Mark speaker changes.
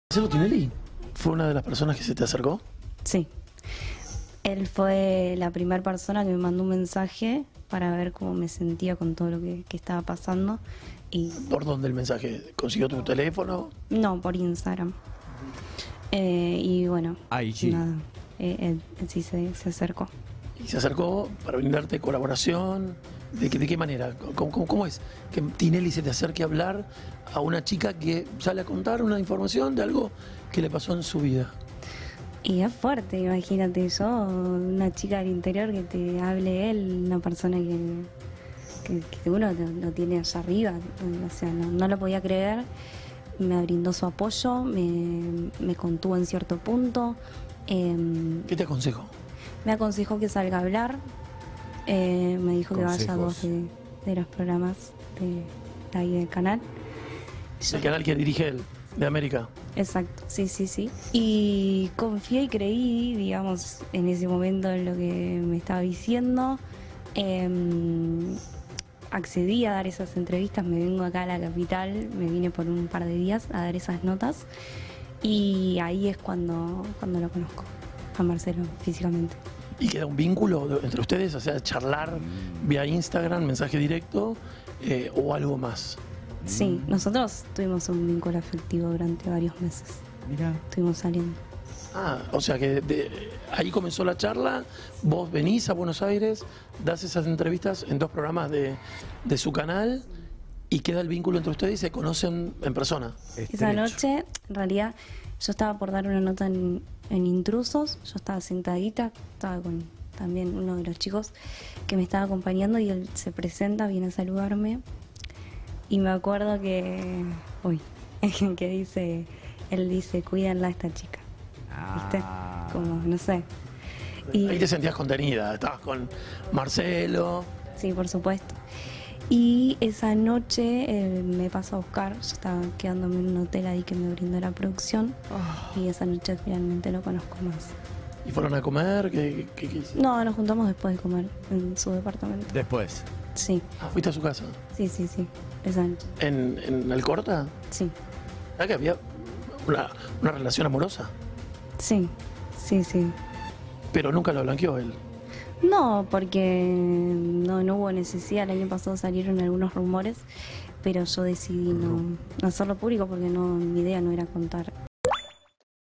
Speaker 1: ¿Marcelo Tinelli fue una de las personas que se te acercó?
Speaker 2: Sí. Él fue la primera persona que me mandó un mensaje para ver cómo me sentía con todo lo que estaba pasando. Y
Speaker 1: ¿Por dónde el mensaje? ¿Consiguió tu teléfono?
Speaker 2: no, por Instagram. Y bueno,
Speaker 3: IG.
Speaker 2: nada, él sí se acercó.
Speaker 1: ¿Y se acercó para brindarte colaboración? ¿De qué manera? ¿Cómo es que Tinelli se te acerque a hablar a una chica que sale a contar una información de algo que le pasó en su vida?
Speaker 2: Y es fuerte, imagínate yo, una chica del interior que te hable él, una persona que uno lo tiene allá arriba, o sea, no lo podía creer. Me brindó su apoyo, me contuvo en cierto punto.
Speaker 1: ¿Qué te aconsejo?
Speaker 2: Me aconsejó que salga a hablar, me dijo que vaya a dos de los programas de ahí del canal.
Speaker 1: El canal que dirige él, de América.
Speaker 2: Exacto, sí. Y confié y creí, digamos, en ese momento en lo que me estaba diciendo. Accedí a dar esas entrevistas, me vengo acá a la capital, me vine por un par de días a dar esas notas. Y ahí es cuando lo conozco, a Marcelo, físicamente.
Speaker 1: ¿Y queda un vínculo entre ustedes? O sea, charlar vía Instagram, mensaje directo, o algo más.
Speaker 2: Sí, nosotros tuvimos un vínculo afectivo durante varios meses.
Speaker 3: Mira.
Speaker 2: Estuvimos saliendo.
Speaker 1: Ah, o sea que ahí comenzó la charla, vos venís a Buenos Aires, das esas entrevistas en dos programas de su canal y queda el vínculo entre ustedes y se conocen en persona.
Speaker 2: Esa noche, en realidad, yo estaba por dar una nota en Intrusos, yo estaba sentadita, estaba con también uno de los chicos que me estaba acompañando y él se presenta, viene a saludarme y me acuerdo que, que dice, él dice, cuídenla a esta chica, ¿viste? Como, no sé. Y
Speaker 1: ahí te sentías contenida, estabas con Marcelo.
Speaker 2: sí, por supuesto. Y esa noche me pasó a buscar, yo estaba quedándome en un hotel ahí que me brindó la producción y esa noche finalmente lo conozco más.
Speaker 1: ¿Y fueron a comer? ¿Qué hicieron?
Speaker 2: No, nos juntamos después de comer en su departamento.
Speaker 3: Después.
Speaker 2: Sí,
Speaker 1: Ah, ¿fuiste a su casa?
Speaker 2: sí, esa noche.
Speaker 1: ¿En Alcorta?
Speaker 2: Sí,
Speaker 1: ¿Sabes que había una relación amorosa?
Speaker 2: sí.
Speaker 1: Pero nunca lo blanqueó él.
Speaker 2: No, porque no hubo necesidad. El año pasado salieron algunos rumores, pero yo decidí no hacerlo público porque mi idea no era contar